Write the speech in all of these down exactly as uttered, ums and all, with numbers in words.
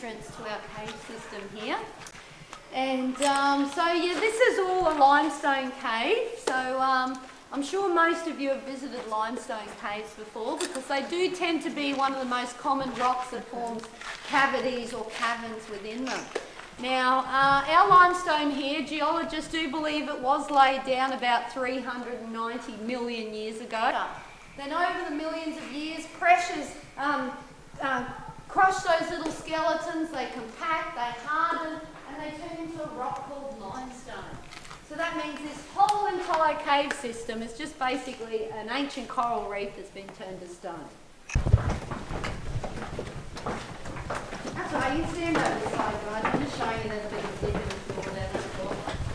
entrance to our cave system here. And um, so yeah, this is all a limestone cave. So um, I'm sure most of you have visited limestone caves before, because they do tend to be one of the most common rocks that forms cavities or caverns within them. Now, uh, our limestone here, geologists do believe it was laid down about three hundred ninety million years ago. Then over the millions of years, pressures um, uh, crush those little skeletons, they compact, they harden, and they turn into a rock called limestone. So that means this whole entire cave system is just basically an ancient coral reef that's been turned to stone. That's right, you stand over the side, guys. I'm just showing you there's a bit of dip in the floor there. That's cool.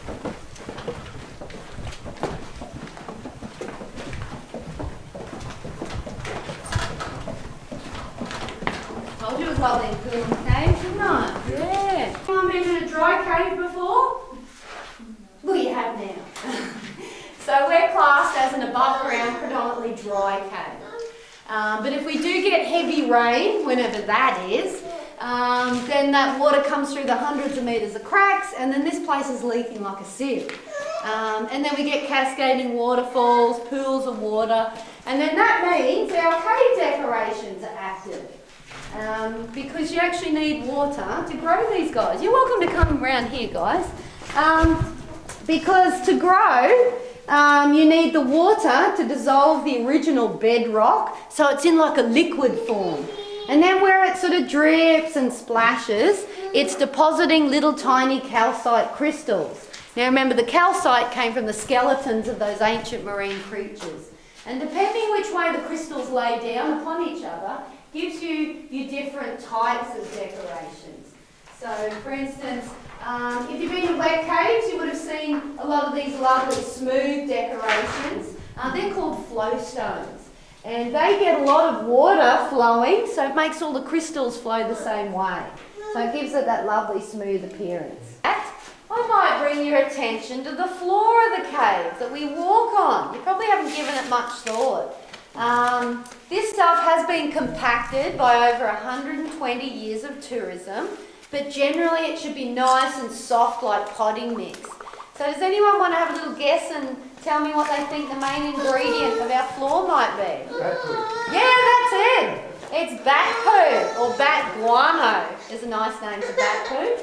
Told you it was lovely and cool in the cave, didn't I? Yeah. Anyone been in a dry cave before? Well, you have now. So we're classed as an above ground, predominantly dry cave. Um, but if we do get heavy rain, whenever that is, um, then that water comes through the hundreds of metres of cracks, and then this place is leaking like a sieve. Um, and then we get cascading waterfalls, pools of water, and then that means our cave decorations are active. Um, because you actually need water to grow these guys. You're welcome to come around here, guys. Um, because to grow, um, you need the water to dissolve the original bedrock, so it's in like a liquid form. And then where it sort of drips and splashes, it's depositing little tiny calcite crystals. Now remember, the calcite came from the skeletons of those ancient marine creatures. And depending which way the crystals lay down upon each other, gives you your different types of decorations. So for instance, um, if you've been in wet caves, you would have seen a lot of these lovely smooth decorations. Uh, they're called flow stones. And they get a lot of water flowing, so it makes all the crystals flow the same way. So it gives it that lovely smooth appearance. I might bring your attention to the floor of the cave that we walk on. You probably haven't given it much thought. Um, this stuff has been compacted by over one hundred twenty years of tourism, but generally it should be nice and soft like potting mix. So does anyone want to have a little guess and tell me what they think the main ingredient of our floor might be? Bat poo. Yeah, that's it. It's bat poo, or bat guano is a nice name for bat poo.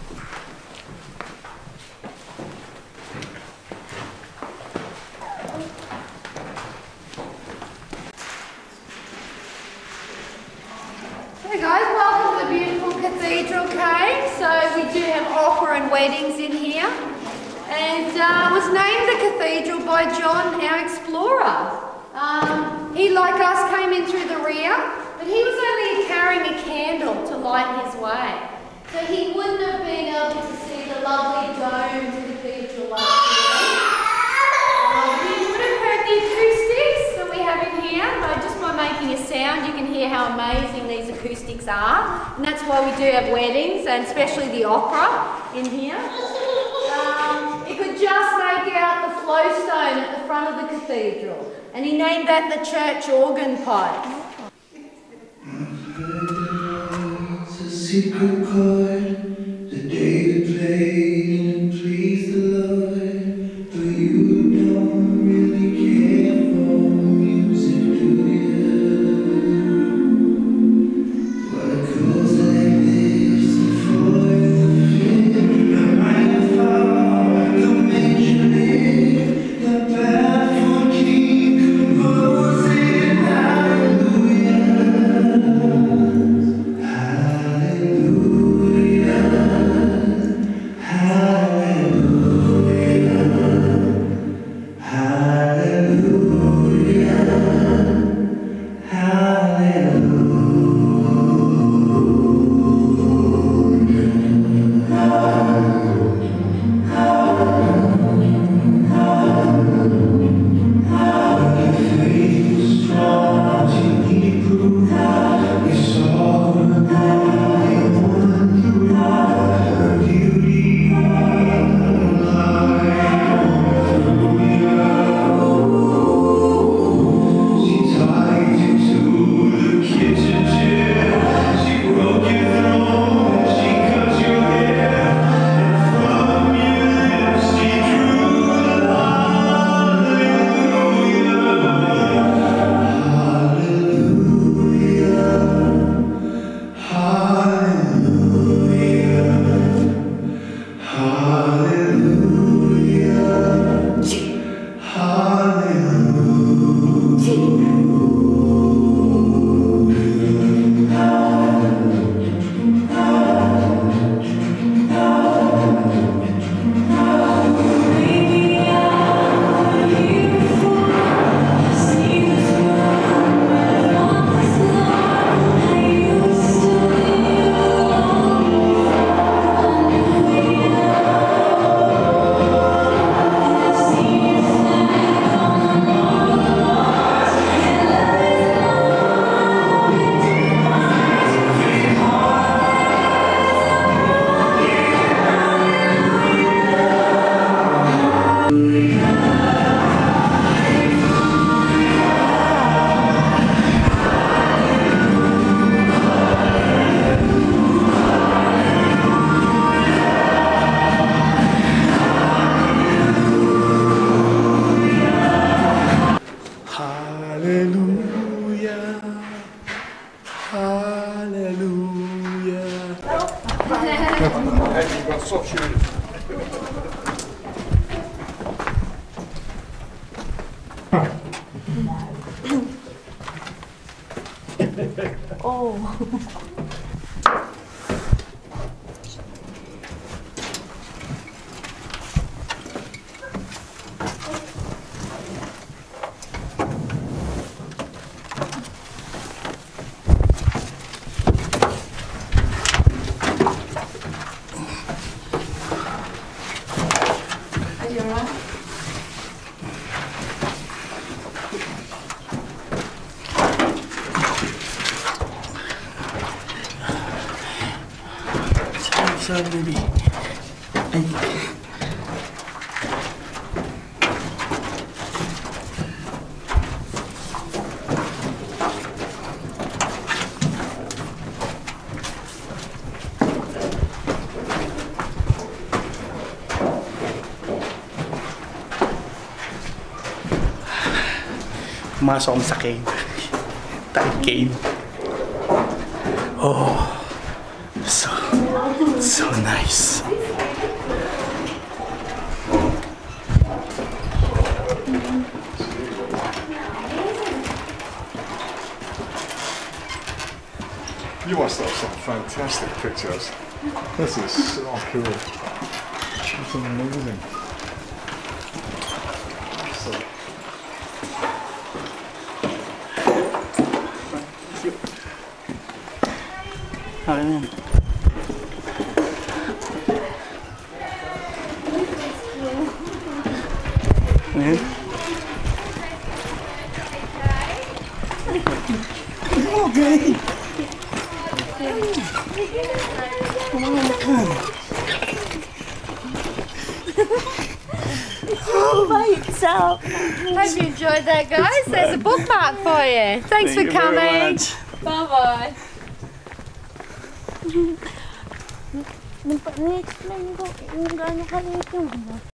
Hey guys, welcome to the beautiful cathedral cave. So we do have opera and weddings in here. And uh, was named the cathedral by John, our explorer. Um, he, like us, came in through the rear, but he was only carrying a candle to light his way. So he wouldn't have been able to see the lovely domed cathedral like this. Um, he would have heard the acoustics that we have in here, but just by making a sound you can hear how amazing these acoustics are. And that's why we do have weddings, and especially the opera in here. Um, he could just make out the flow stone at the front of the cathedral, and he named that the church organ pipe. It's a secret chord, the day they played and it pleased the Lord, but you don't really care for music, do you? Well, it goes like this, the fourth, the fifth, the minor the major lift, the baffled king composing hallelujah. Hallelujah. Hallelujah. Hallelujah. Hallelujah. Hey, you've got soft shoes. Oh. Are you alright? Sorry, baby. Ay. Pumasok akong sa cave. Type cave. Oh. So, so nice. You must have some fantastic pictures. This is so cool. It's amazing. So, Okay na yan. Ayan. Okay. By itself. Hope you enjoyed that, guys. There's a bookmark for you. Thanks Thank for you very coming. much. Bye-bye. Napa-explain ko kung gaano kaliit yung ano.